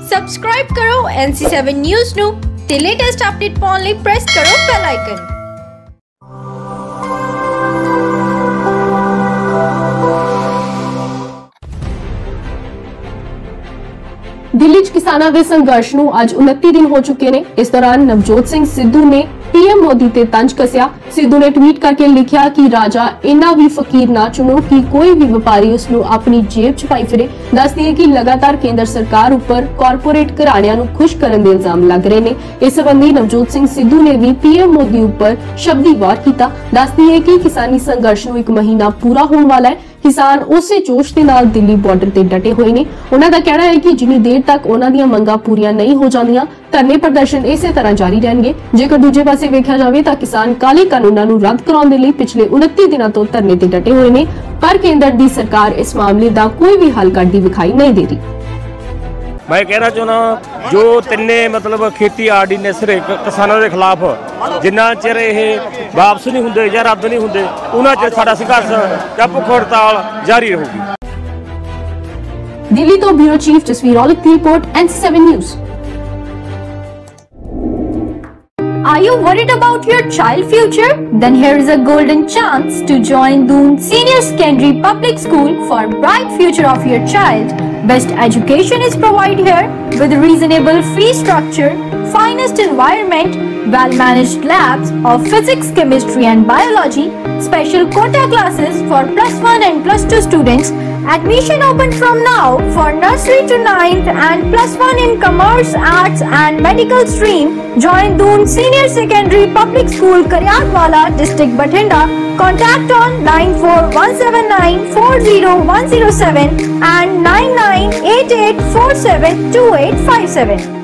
Subscribe ਕਰੋ NC7 news ਨੂੰ ਤੇ ਲੇਟੈਸਟ ਅਪਡੇਟ ਪਾਉਣ ਲਈ ਪ੍ਰੈਸ ਕਰੋ ਬੈਲ ਆਈਕਨ। दिल्ली च किसानां दे संघर्ष नूं अज 29 दिन हो चुके ने। इस दौरान नवजोत सिंह सिद्धू ने पीएम मोदी ते तंज कसिया। सिद्धू ने ट्वीट करके लिखिया कि राजा इन्ना भी फकीर ना चुनो कि कोई भी व्यापारी उसनूं अपनी जेब च पाई फिरे। दस दिए कि लगातार केंद्र सरकार उपर कॉरपोरेट घराणियां नूं खुश करन दे इल्जाम लग रहे ने। इस संबंधी नवजोत सिंह सिद्धू ने भी पीएम मोदी उपर शब्दी वार कीता। दस दिए कि किसानी संघर्ष नूं 1 महीना पूरा होने वाला है। किसान उसे जोश के नाल दिल्ली बॉर्डर ते डटे हुए ने। उन्हां दा कहना है कि जिन्नी देर तक उन्हां दीयां मंगां पूरीआं नहीं हो जांदियां धरने प्रदर्शन इसे तरह जारी रहणगे। जेकर दूजे पासे वेखिया जावे तां किसान काले कानूनां नूं रद्द कराउण दे लई पिछले 29 दिनां तो धरने ते डटे हुए ने, पर केंद्र दी सरकार इस मामले दा कोई भी हल कढदी विखाई नहीं दे रही। मैं कहना चाहना जो तिन्ने मतलब खेती आर्डीनेंस किसानों के खिलाफ जिन्ना चिर ये वापस नहीं होंगे या रद्द नहीं होंगे उन्ना चिर साडा संघर्ष या भुख हड़ताल जारी रहेगी। दिल्ली तो ब्यूरो चीफ जसवीर औलख की report NC7 news. Are you worried about your child future? Then here is a golden chance to join Doon Senior Secondary Public School for bright future of your child. Best education is provided here with reasonable fee structure, finest environment, well-managed labs of physics, chemistry and biology, special quota classes for +1 and +2 students. Admission open from now for nursery to 9th and +1 in commerce, arts and medical stream. Join Doon Senior Secondary Public School, Karyatwala, District Bathinda. Contact on 9417940107 and 9988472857.